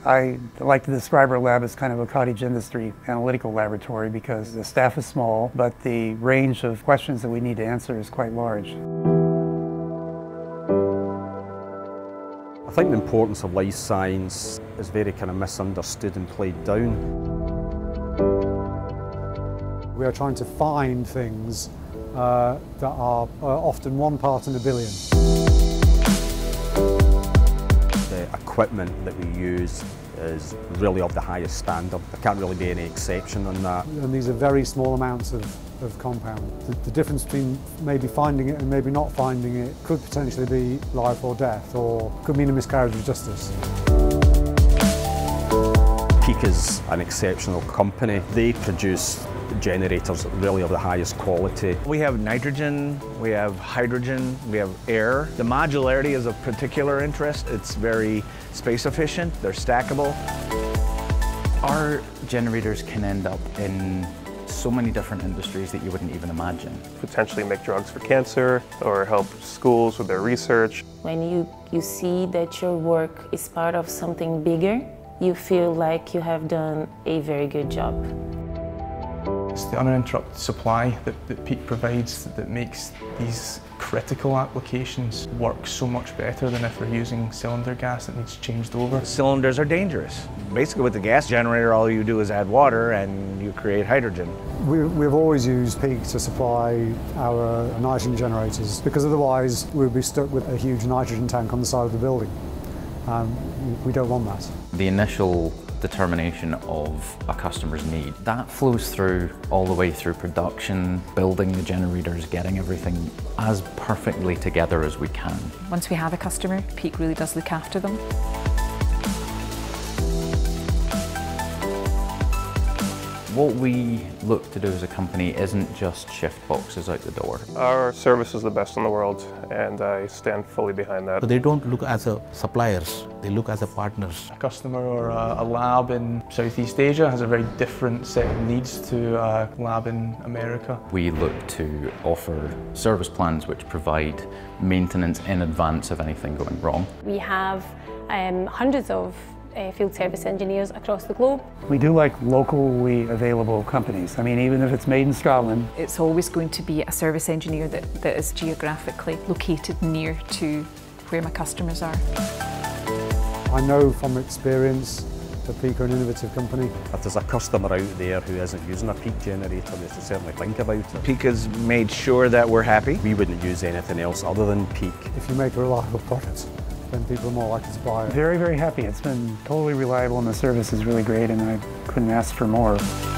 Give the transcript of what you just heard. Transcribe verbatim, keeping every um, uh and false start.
I like to describe our lab as kind of a cottage industry analytical laboratory because the staff is small, but the range of questions that we need to answer is quite large. I think the importance of life science is very kind of misunderstood and played down. We are trying to find things uh, that are uh, often one part in a billion. The equipment that we use is really of the highest standard. There can't really be any exception on that. And these are very small amounts of, of compound. The, the difference between maybe finding it and maybe not finding it could potentially be life or death, or could mean a miscarriage of justice. Peak is an exceptional company. They produce generators really of the highest quality. We have nitrogen, we have hydrogen, we have air. The modularity is of particular interest. It's very space efficient, they're stackable. Our generators can end up in so many different industries that you wouldn't even imagine. Potentially make drugs for cancer or help schools with their research. When you, you see that your work is part of something bigger, you feel like you have done a very good job. It's the uninterrupted supply that, that Peak provides that makes these critical applications work so much better than if we're using cylinder gas that needs changed over. Cylinders are dangerous. Basically with the gas generator, all you do is add water and you create hydrogen. We, we've always used Peak to supply our nitrogen generators because otherwise we'd be stuck with a huge nitrogen tank on the side of the building. Um, we don't want that. The initial determination of a customer's need, that flows through all the way through production, building the generators, getting everything as perfectly together as we can. Once we have a customer, Peak really does look after them. What we look to do as a company isn't just shift boxes out the door. Our service is the best in the world, and I stand fully behind that. So they don't look as a suppliers, they look as a partners. A customer or a, a lab in Southeast Asia has a very different set of needs to a lab in America. We look to offer service plans which provide maintenance in advance of anything going wrong. We have um, hundreds of Uh, field service engineers across the globe. We do like locally available companies. I mean, even if it's made in Scotland. It's always going to be a service engineer that, that is geographically located near to where my customers are. I know from experience that Peak are an innovative company. If there's a customer out there who isn't using a Peak generator, they should certainly think about it. Peak has made sure that we're happy. We wouldn't use anything else other than Peak. If you make a reliable product, then people are more likely to buy it. Very, very happy. It's been totally reliable and the service is really great and I couldn't ask for more.